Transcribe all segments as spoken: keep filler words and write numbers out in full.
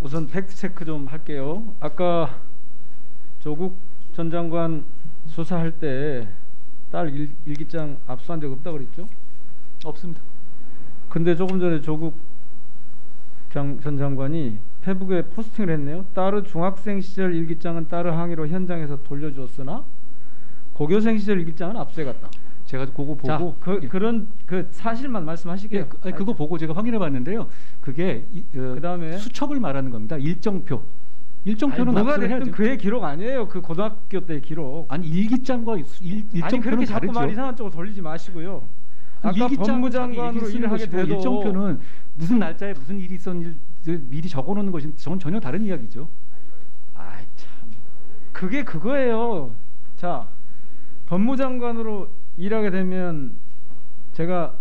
우선 팩트 체크 좀 할게요. 아까 조국 전 장관 수사할 때 딸 일기장 압수한 적 없다고 그랬죠? 없습니다. 근데 조금 전에 조국 장, 전 장관이 페북에 포스팅을 했네요. 딸의 중학생 시절 일기장은 딸의 항의로 현장에서 돌려주었으나 고교생 시절 일기장은 압수해갔다. 제가 그거 보고 자, 그, 예. 그런 그 사실만 말씀하시게요. 예, 그, 아니, 그거 보고 제가 확인해 봤는데요. 그게 이, 어, 그다음에 수첩을 말하는 겁니다. 일정표. 일정표는 뭐가 압수를 됐든 해야죠. 그의 기록 아니에요. 그 고등학교 때의 기록. 아니 일기장과 일, 일정표는 아니 그렇게 자꾸 다르죠. 말 이상한 쪽으로 돌리지 마시고요. 아까 일기장, 법무장관으로 자기 일을 하게 것이고 돼도 일정표는 무슨 날짜에 무슨 일이 있었는지 미리 적어놓는 것이 전 전혀 다른 이야기죠. 아이 참, 그게 그거예요. 자, 법무장관으로 일하게 되면 제가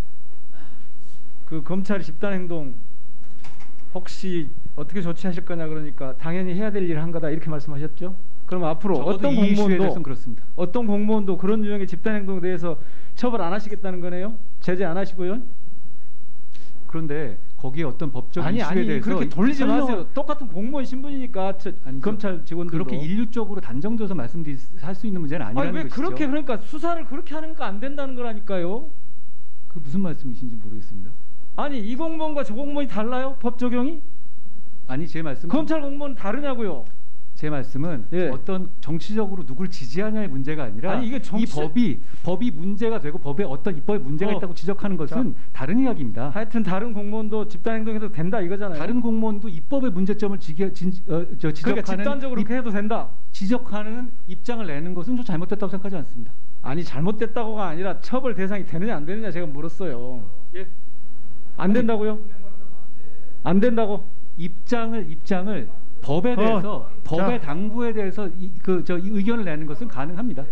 그 검찰이 집단행동 혹시 어떻게 조치하실 거냐 그러니까 당연히 해야 될 일을 한 거다 이렇게 말씀하셨죠. 그럼 앞으로 어떤 공무원도 그렇습니다. 어떤 공무원도 그런 유형의 집단행동에 대해서 처벌 안 하시겠다는 거네요. 제재 안 하시고요. 그런데 거기에 어떤 법적 아니 이슈에 아니 대해서 그렇게 돌리지 설명, 마세요. 똑같은 공무원 신분이니까 저, 아니죠. 검찰 직원들도 그렇게 일률적으로 단정져서 말씀드릴 수 있는 문제는 아니라는 아니 왜 것이죠. 그렇게 그러니까 수사를 그렇게 하는 거 안 된다는 거라니까요. 그 무슨 말씀이신지 모르겠습니다. 아니 이 공무원과 저 공무원이 달라요? 법 적용이? 아니 제 말씀 검찰 공무원은 다르냐고요. 제 말씀은 예. 어떤 정치적으로 누굴 지지하냐의 문제가 아니라 아니, 이게 정치... 이 법이 법이 문제가 되고 법에 어떤 입법에 문제가 어. 있다고 지적하는 것은 자, 다른 이야기입니다. 하여튼 다른 공무원도 집단행동해도 된다 이거잖아요. 다른 공무원도 입법의 문제점을 지겨, 진, 어, 저, 지적하는 그러니까 집단적으로 입, 그렇게 해도 된다. 지적하는 입장을 내는 것은 좀 잘못됐다고 생각하지 않습니다. 아니 잘못됐다고가 아니라 처벌 대상이 되느냐 안 되느냐 제가 물었어요. 예. 안 아니, 된다고요? 안 된다고? 입장을 입장을 법에 대해서 어, 법의 자. 당부에 대해서 그 저 의견을 내는 것은 가능합니다.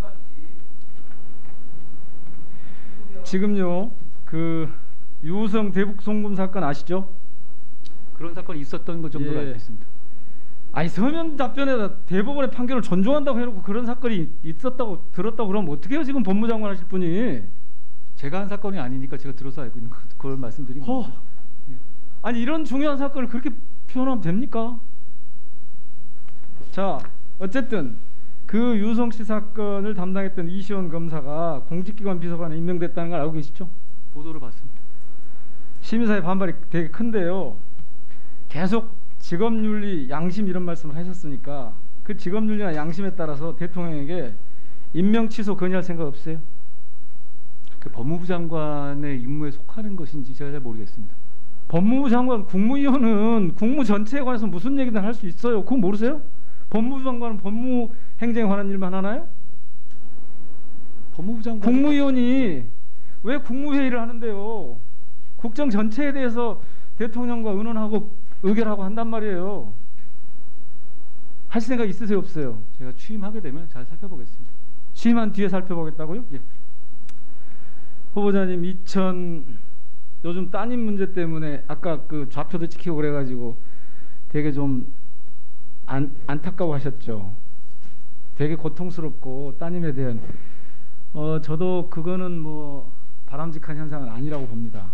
지금요 그 유우성 대북 송금 사건 아시죠? 그런 사건이 있었던 것 정도로 예. 알고 있습니다. 아니 서면 답변에다 대법원의 판결을 존중한다고 해놓고 그런 사건이 있었다고 들었다고 그러면 어떻게 해요? 지금 법무장관 하실 분이. 제가 한 사건이 아니니까 제가 들어서 알고 있는 거, 그걸 말씀드린 허. 겁니다. 예. 아니 이런 중요한 사건을 그렇게 표현하면 됩니까? 자 어쨌든 그 유성 씨 사건을 담당했던 이시원 검사가 공직기관 비서관에 임명됐다는 걸 알고 계시죠? 보도를 봤습니다. 시민사회 반발이 되게 큰데요. 계속 직업윤리, 양심 이런 말씀을 하셨으니까 그 직업윤리나 양심에 따라서 대통령에게 임명 취소 건의할 생각 없어요? 그 법무부 장관의 임무에 속하는 것인지 제가 잘 모르겠습니다. 법무부 장관, 국무위원은 국무 전체에 관해서 무슨 얘기든 할 수 있어요. 그거 모르세요? 법무부 장관은 법무 행정에 관한 일만 하나요? 법무부 장관 국무위원이 왜 국무회의를 하는데요? 국정 전체에 대해서 대통령과 의논하고 의결하고 한단 말이에요. 하실 생각 있으세요 없어요? 제가 취임하게 되면 잘 살펴보겠습니다. 취임한 뒤에 살펴보겠다고요? 예. 후보자님 이천 요즘 따님 문제 때문에 아까 그 좌표도 찍히고 그래가지고 되게 좀 안, 안타까워 하셨죠. 되게 고통스럽고 따님에 대한 어 저도 그거는 뭐 바람직한 현상은 아니라고 봅니다.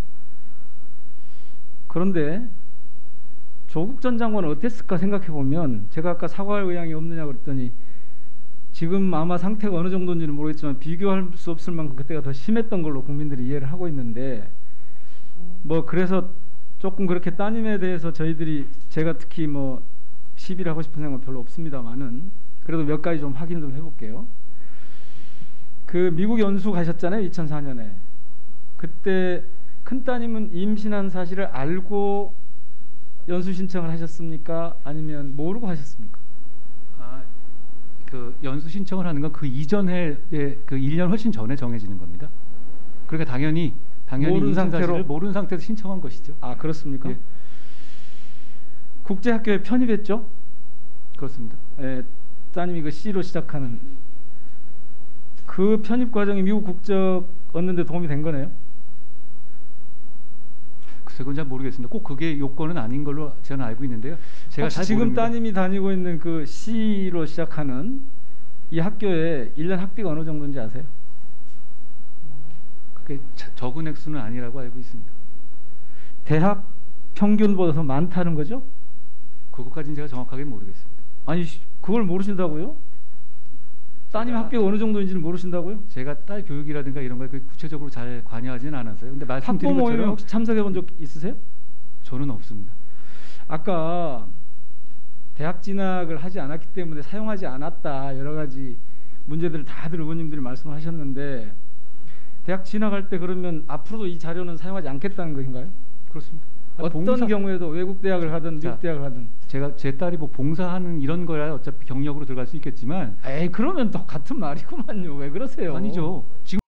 그런데 조국 전 장관은 어땠을까 생각해 보면 제가 아까 사과할 의향이 없느냐 그랬더니 지금 아마 상태가 어느 정도인지는 모르겠지만 비교할 수 없을 만큼 그때가 더 심했던 걸로 국민들이 이해를 하고 있는데 뭐 그래서 조금 그렇게 따님에 대해서 저희들이 제가 특히 뭐 시비를 하고 싶은 생각은 별로 없습니다만은 그래도 몇 가지 좀 확인 좀 해볼게요. 그 미국 연수 가셨잖아요. 이천사 년에. 그때 큰따님은 임신한 사실을 알고 연수 신청을 하셨습니까? 아니면 모르고 하셨습니까? 아, 그 연수 신청을 하는 건 그 이전에 그 일 년 훨씬 전에 정해지는 겁니다. 그러니까 당연히 당연히 모르는 상태로 모르는 상태에서 신청한 것이죠. 아 그렇습니까? 예. 국제학교에 편입했죠? 그렇습니다. 예, 따님이 그 C로 시작하는 그 편입 과정이 미국 국적 얻는데 도움이 된 거네요? 글쎄 그건 잘 모르겠습니다. 꼭 그게 요건은 아닌 걸로 저는 알고 있는데요. 제가 혹시 잘 지금 모릅니다. 따님이 다니고 있는 그 C로 시작하는 이 학교에 일 년 학비가 어느 정도인지 아세요? 그게 자, 적은 액수는 아니라고 알고 있습니다. 대학 평균보다 더 많다는 거죠? 그것까지는 제가 정확하게 모르겠습니다. 아니 씨, 그걸 모르신다고요? 따님 제가- 학교가 어느 정도인지를 모르신다고요? 제가 딸 교육이라든가 이런 걸 그 구체적으로 잘 관여하지는 않아서요. 근데 말씀드린 학부모회에 것처럼 혹시 참석해 본 적 있으세요? 저는 없습니다. 아까 대학 진학을 하지 않았기 때문에 사용하지 않았다 여러 가지 문제들을 다들 의원님들이 말씀하셨는데 대학 진학할 때 그러면 앞으로도 이 자료는 사용하지 않겠다는 것인가요? 그렇습니다. 아, 어떤 봉사- 경우에도 외국 대학을 하든 자, 미국 대학을 하든 제가 제 딸이 뭐 봉사하는 이런 거야 어차피 경력으로 들어갈 수 있겠지만 에이 그러면 또 같은 말이구만요. 왜 그러세요? 아니죠. 지금